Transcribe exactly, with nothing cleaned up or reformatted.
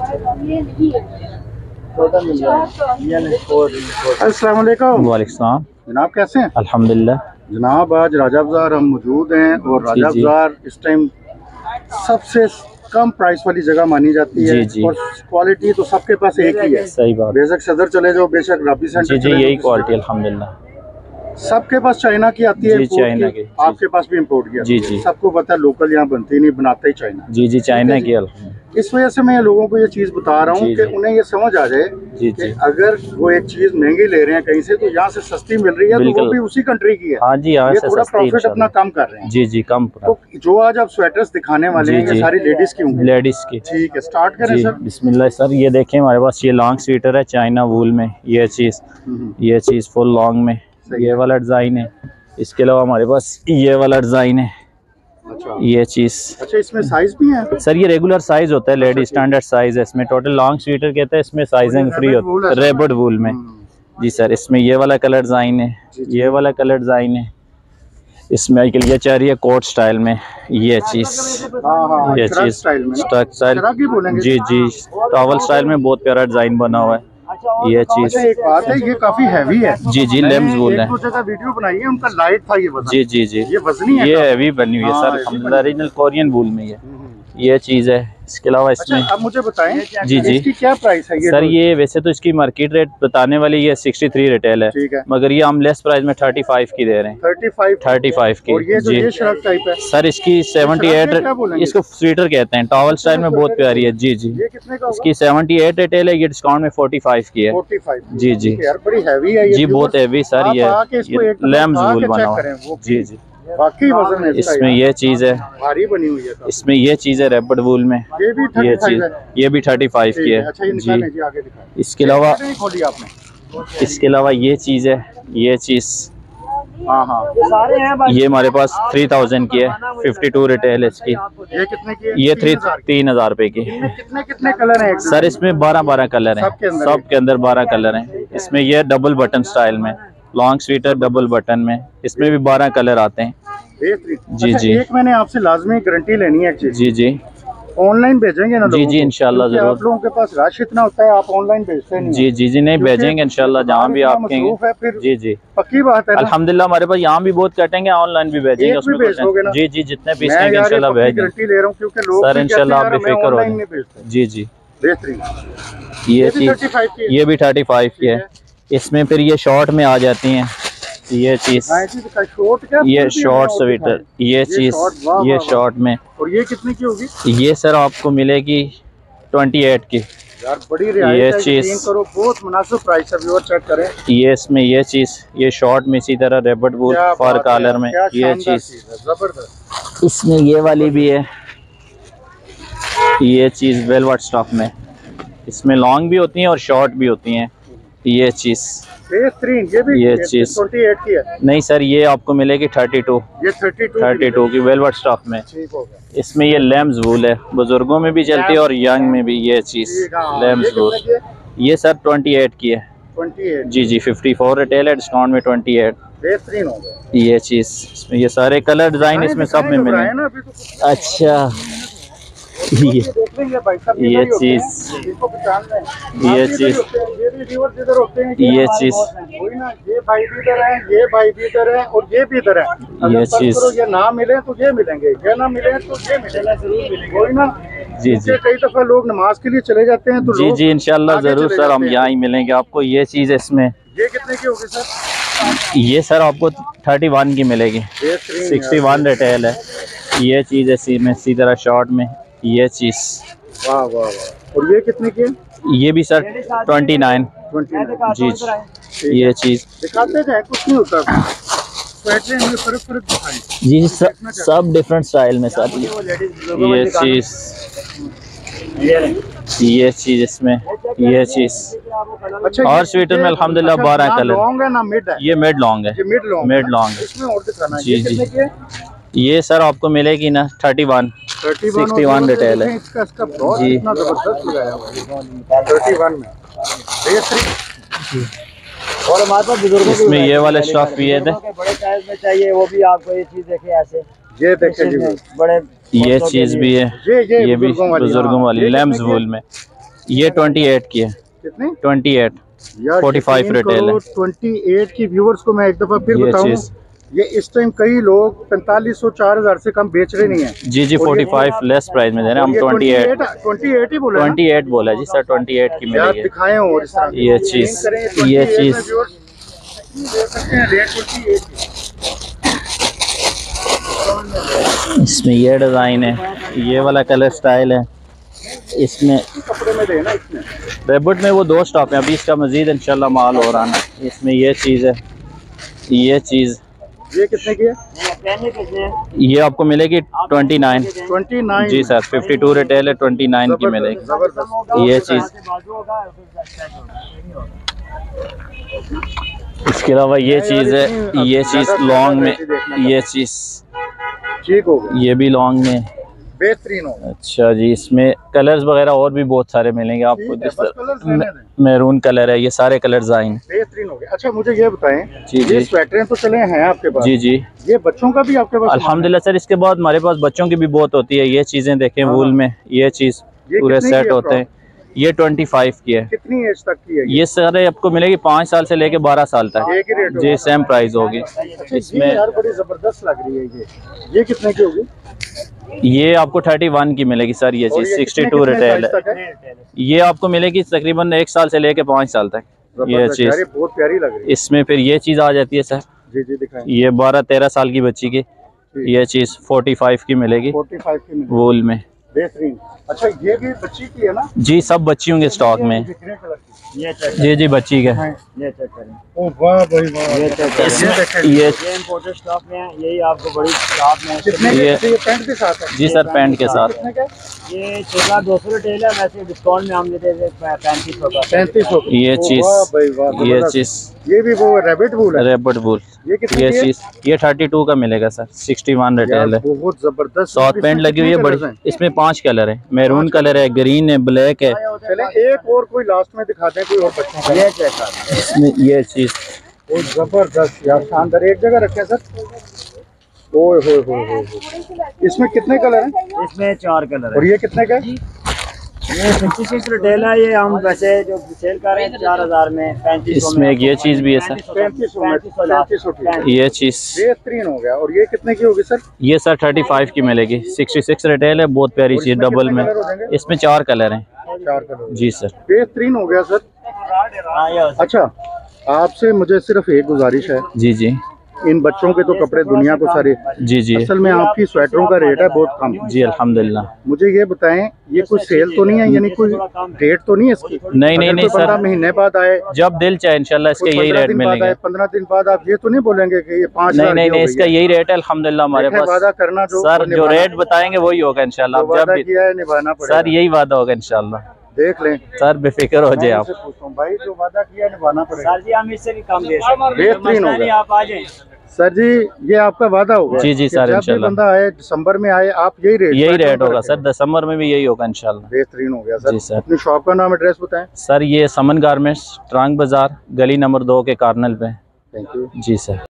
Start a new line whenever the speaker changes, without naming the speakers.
अस्सलाम वालेकुम।
वालेकुम।
जनाब कैसे हैं?
अल्हम्दुलिल्लाह।
जनाब आज राजा बाजार हम मौजूद हैं और राजा बाजार इस टाइम सबसे कम प्राइस वाली जगह मानी जाती है।
जी जी।
और क्वालिटी तो सबके पास एक ही है।
सही बात।
बेशक सदर चले जाओ, बेशक रबी सेंटर
जी जी, यही क्वालिटी अल्हम्दुलिल्लाह।
सबके पास चाइना की आती है,
जी चाइना की,
आपके पास भी इम्पोर्ट की आती
जी
है।
जी।
सबको पता है लोकल यहाँ बनती नहीं, बनाता ही चाइना।
जी जी, चाइना की अल्हम्दुलिल्लाह।
इस वजह से मैं लोगों को ये चीज़ बता रहा हूँ कि उन्हें ये समझ आ जाए
जी
कि
जी।
अगर वो एक चीज़ महंगी ले रहे हैं कहीं से, तो यहाँ से सस्ती मिल रही है तो वो भी उसी कंट्री की है।
हाँ जी, यहाँ
ये
से
थोड़ा
सस्ती
प्रॉफिट अपना कम कर रहे हैं।
जी जी, कम।
तो जो आज आप स्वेटर्स दिखाने वाले हैं ये सारी लेडीज की होंगी?
लेडीज की।
ठीक है, स्टार्ट करें सर।
बिस्मिल्लाह सर। ये देखें हमारे पास ये लॉन्ग स्वेटर है चाइना वूल में। ये चीज़ ये चीज़ फुल लॉन्ग में ये वाला डिज़ाइन है। इसके अलावा हमारे पास ये वाला डिज़ाइन है।
अच्छा।
ये चीज़।
अच्छा, इसमें साइज भी है
सर? ये रेगुलर साइज होता है, लेडी स्टैंडर्ड साइज है। इसमें टोटल लॉन्ग स्वेटर कहते हैं, इसमें साइजिंग फ्री होता है रेबड वूल में। जी सर। इसमें ये वाला कलर डिज़ाइन है, ये वाला कलर डिज़ाइन है। इसमें ये चाह रही है कोट स्टाइल में। ये चीज़ ये चीज़ स्ट्रक स्टाइल। जी जी, टॉवल स्टाइल में बहुत प्यारा डिज़ाइन बना हुआ है। ये चीज़।
एक बात है, ये काफी हैवी है।
जी जी, लेम्स वूल है।
एक जगह वीडियो बनाई है, उनका लाइट था ये वजन।
जी जी जी,
ये वजनी है,
ये हैवी बनी हुई है सर अल्हम्दुलिल्लाह। ओरिजिनल कोरियन वूल में ये ये चीज़ है। इसके अलावा इसमें
अच्छा, अब मुझे बताएं
जी जी
इसकी क्या प्राइस है? ये
सर ये वैसे तो इसकी मार्केट रेट बताने वाली ये सिक्सटी थ्री रिटेल है,
ठीक है,
मगर ये हम लेस प्राइस में थर्टी फाइव की दे रहे हैं।
थर्टी फाइव
थर्टी फाइव की।
और ये जो ये शर्ट टाइप है
सर इसकी सेवेंटी एट, इसको स्वेटर कहते हैं, टॉवल स्टाइल में बहुत प्यारी है। जी जी,
ये कितने का?
इसकी सेवेंटी एट रिटेल है, ये डिस्काउंट में फोर्टी फाइव की है।
Forty five.
जी जी
यार बड़ी हैवी है ये।
जी बहुत हैवी सर। ये लैम्स वूल बना हुआ है। जी जी,
बाकी वजन है
इसमें ये चीज़ है,
भारी बनी हुई है।
इसमें ये चीज़ है रेबड वूल में।
ये भी
ये चीज़ ये भी थर्टी फाइव की है।
अच्छा, ये
जी।
जी आगे दिखाएं।
इसके अलावा
खोली आपने।
इसके अलावा ये चीज़ है, ये चीज़
हाँ हाँ,
ये हमारे पास थ्री थाउजेंड की है, फिफ्टी टू रिटेल है इसकी।
ये कितने की है?
ये थ्री तीन हजार रुपए की।
कितने कितने कलर हैं
सर? इसमें बारह बारह कलर हैं, सब के अंदर बारह कलर हैं। इसमें ये डबल बटन स्टाइल में लॉन्ग स्वेटर डबल बटन में, इसमें भी बारह कलर आते हैं। जी जी।
एक मैंने आपसे लाजमी गारंटी लेनी है।
जी जी,
ऑनलाइन भेजेंगे ना?
जी जी इंशाल्लाह जरूर।
आप लोगों के पास रश इतना होता है, आप ऑनलाइन भेजते नहीं?
जी जी जी, नहीं भेजेंगे इंशाल्लाह, जहाँ भी आप कहेंगे। जी जी,
पक्की बात है
अल्हम्दुलिल्लाह। हमारे पास यहाँ भी बहुत कटेंगे, ऑनलाइन भी भेजेंगे उसमें। जी जी, जितने पीस लेंगे इंशाल्लाह भेज
गारंटी ले रहा हूँ, क्योंकि लोग
सर इंशाल्लाह आप बेफिक्र हो जाए। जी जी,
बेहतरीन।
ये चीज ये भी थर्टी फाइव की है। इसमें फिर ये शॉर्ट में आ जाती हैं ये चीज, ये शॉर्ट स्वेटर, ये चीज ये शॉर्ट में।
और ये कितने की होगी?
ये सर आपको मिलेगी ट्वेंटी एट की।
यार बड़ी
ये चीज
बहुत मुनासिब प्राइस है, व्यूअर चेक करें।
ये इसमें ये चीज ये शॉर्ट में इसी तरह रेबड वूल फर कॉलर में ये चीज।
जबरदस्त।
इसमें ये वाली भी है, ये चीज वेलवेट स्टफ में। इसमें लॉन्ग भी होती हैं और शॉर्ट भी होती हैं। ये चीज
बेहतरीन। ये भी
ये चीज
ट्वेंटी एट की है?
नहीं सर, ये आपको मिलेगी थर्टी टू।
ये थर्टी टू
थर्टी टू की वेलवेट स्टफ में।
ठीक हो गया।
इसमें ये लैम्स वूल है, बुजुर्गों में भी चलती है और यंग में भी। ये चीज लैम्स वूल, ये सर ट्वेंटी एट की है।
Twenty eight? जी
जी, फिफ्टी फोर रिटेल है, डिस्काउंट में ट्वेंटी एट।
बेहतरीन हो गया।
ये चीज इसमें ये सारे कलर डिजाइन इसमें सब में मिले। अच्छा, ये ये चीज ये चीज ये चीज
ये भाई भी इधर है, ये भाई भी इधर है और ये भी इधर है।
ये चीज
ये ना मिले तो ये मिलेंगे, ये ना मिले तो ये मिलेंगे, कोई ना।
जी जी,
कई दफा लोग नमाज के लिए चले जाते हैं तो
जी जी इंशाल्लाह जरूर सर, हम यहाँ ही मिलेंगे आपको। ये चीज इसमें
ये कितने की होगी सर?
ये सर आपको थर्टी वन की मिलेगी, सिक्सटी वन रिटेल है। ये चीज इसी में इसी तरह शॉर्ट में ये चीज।
वाह वाह वाह। और ये कितने की है?
ये भी सर ट्वेंटी नाइन। जी जी, ये चीज
दिखाते हैं, कुछ नहीं होता। में फर्क फर्क
जी सब सब डिफरेंट स्टाइल में सर। ये चीज ये चीज इसमें ये चीज। अच्छा, और स्वेटर में अल्हम्दुलिल्लाह बारह कलर।
लॉन्ग है ना मिड है?
ये मिड लॉन्ग है।
मिड लॉन्ग
मिड लॉन्ग है।
इसमें और दिखाना है।
जी जी, ये सर आपको मिलेगी ना thirty one sixty one retail है।
इसका इसका जी इतना जबरदस्त लगाया हुआ है थर्टी वन में। बेहतरीन। और हमारे पास बुजुर्गों
इसमें ये वाला स्टॉक भी है,
बड़े साइज में चाहिए वो भी आपको ये चीज देखे ऐसे।
ये देखें जी,
बड़े
ये चीज भी है,
ये
ये भी बुजुर्गों वाली लैम्स वूल में। ये ट्वेंटी एट की है।
कितने?
ट्वेंटी एट
यार
फोर्टी फाइव रिटेल है।
ट्वेंटी एट की व्यूवर्स को मैं एक दफा फिर
ये
बताऊं,
चीज
ये इस टाइम कई लोग पैंतालीस सौ चार हजार से कम बेच रहे नहीं है।
जी जी फोर्टी फाइव लेस प्राइस में दे रहे हैं हम। ट्वेंटी एट
ट्वेंटी एट ही बोला
ट्वेंटी एट बोला जी सर, ट्वेंटी एट की
यार
मिलेगी।
दिखाएं और इस तरह
ये चीज ये चीज इसमें ये डिजाइन है, ये वाला कलर स्टाइल है। इसमें
कपड़े में देना इसमें
रेबुट में वो दो स्टॉक है, अभी इसका मजीद इंशाल्लाह माल हो रहा है। इसमें ये चीज़ है, ये चीज़
ये कितने की है?
ये आपको मिलेगी ट्वेंटी नाइन।
ट्वेंटी नाइन
जी सर, फिफ्टी टू रिटेल है, ट्वेंटी नाइन की मिलेगी ये चीज़। इसके अलावा ये चीज़ है, ये चीज़ लॉन्ग में, ये चीज़
ठीक हो गया,
ये भी लॉन्ग में
बेहतरीन हो।
अच्छा जी, इसमें कलर्स वगैरह और भी बहुत सारे मिलेंगे आपको। जिस तरह मैरून कलर है, ये सारे कलर्स आए हैं।
बेहतरीन हो गया। अच्छा मुझे ये बताएं,
जी जी,
ये स्वेटरें तो चले हैं आपके पास?
जी जी,
ये बच्चों का भी आपके पास?
अल्हम्दुलिल्लाह सर, इसके बाद हमारे पास बच्चों की भी बहुत होती है। ये चीज़ें देखें वूल में, ये चीज़ पूरे सेट होते हैं। ये ट्वेंटी फाइव की है।
कितनी एज तक की है ये?
ये सारे आपको मिलेगी पाँच साल से लेके बारह साल तक।
एक ही रेट
जी सेम प्राइस होगी।
अच्छा,
इसमें
ये यार बड़ी जबरदस्त लग रही है। ये ये कितने की होगी?
ये आपको थर्टी वन की मिलेगी सर। ये चीज़ सिक्सटी टू रिटेल है। ये आपको मिलेगी तकरीबन एक साल से लेके पाँच साल तक। ये चीज़
बहुत प्यारी लग रही है।
इसमें फिर ये चीज़ आ जाती है सर।
जी जी दिखाएं।
ये बारह तेरह साल की बच्ची की ये चीज़ फोर्टी फाइव की मिलेगी
फोर्टी फाइव की मिलेगी
वूल में।
बेहतरीन। अच्छा ये भी बच्ची की है ना?
जी सब बच्चियों के स्टॉक में।
ये चेक
जी जी बच्ची का।
ये चेक करें।
ओ वाह भाई वाह।
ये चेक करें।
इसमें ये
ये इंपोर्टेड स्टॉक में है, यही आपको बड़ी शॉप में।
कितने
ये-
के? ये पैंट के साथ है?
जी सर, पैंट के साथ।
कितने का?
ये छः हजार दो सौ रिटेल है, वैसे डिस्काउंट में हम देते थे पैंतीस सौ का।
पैंतीस सौ।
ये चीज़
वाह भाई वाह,
ये
जबरदस्त।
चीज़
ये भी वो रैबिट वूल है?
रेबट वूल।
ये कितने
ये
की है?
चीज़ ये थर्टी टू का मिलेगा सर, सिक्सटी वन रिटेल है।
बहुत जबरदस्त।
साउथ
इसमें
पेंट लगी हुई है
कितने
बड़ी।
कलर्स हैं?
इसमें पांच कलर है, मैरून कलर है, ग्रीन है, ब्लैक है।
चले एक और कोई लास्ट में दिखाते हैं, कोई और बच्चों का।
ये चेक करें।
इसमें ये चीज़
बहुत जबरदस्त यार, शानदार। एक जगह रखे सर। ओए होए होए होए। इसमें कितने कलर हैं?
इसमें चार कलर
और
है।
ये कितने का है?
ये सिक्सटी सिक्स रिटेल है, ये हम वैसे जो सेल कर रहे हैं चार हजार में, पैंतीस
इसमें एक ये चीज़ भी है सर।
पैंतीस सौ में,
पैंतीस सौ
पैंतीस सौ ठीक।
ये चीज़
बेहतरीन हो गया। और ये कितने की होगी सर?
ये सर थर्टी फाइव की मिलेगी, सिक्सटी सिक्स रिटेल है। बहुत प्यारी
और
चीज़
इसमें
डबल
कितने
में।
कलर हो जाएंगे?
इसमें चार कलर हैं।
चार कलर।
जी सर।
बेहतरीन हो गया सर।
हाँ, ये
अच्छा आपसे मुझे सिर्फ एक गुजारिश है,
जी जी
इन बच्चों के तो कपड़े दुनिया को सारे,
जी जी
असल में आपकी स्वेटरों का रेट है बहुत कम।
जी अल्हम्दुलिल्लाह।
मुझे ये बताएं, ये कोई सेल तो नहीं है, यानी कोई रेट तो नहीं है इसकी?
नहीं नहीं नहीं सर,
महीने बाद आए,
जब दिल चाहे इंशाल्लाह इसके यही रेट मिलेंगे।
पंद्रह दिन बाद आप ये तो नहीं बोलेंगे कि ये पाँच
नहीं नहीं नहीं, इसका यही रेट है अल्हम्दुलिल्लाह हमारे पास।
वादा करना जो
सर जो रेट बताएंगे वही होगा इंशाल्लाह।
जो
जब
वादा
भी
किया है निभाना पड़ेगा
सर यही वादा होगा इंशाल्लाह।
देख लें
सर बेफिक्र हो जाए आप।
मैं पूछता हूं, भाई जो वादा किया है निभाना पड़ेगा।
सर जी हम इससे भी कम दे सकते हैं।
बेहतरीन हो गया।
आप आ जाए
सर जी ये आपका वादा होगा?
जी जी
कि
सर,
जब भी
इंशाल्लाह।
बंदा आए दिसंबर में आए, आप यही रेट
यही रेट होगा सर, दिसंबर में भी यही होगा इंशाल्लाह।
बेहतरीन हो गया सर।
जी सर।
अपनी शॉप का नाम एड्रेस बताएं।
सर ये समन गारमेंट्स, ट्रांग बाजार, गली नंबर दो के कार्नल पे।
Thank you.
जी सर।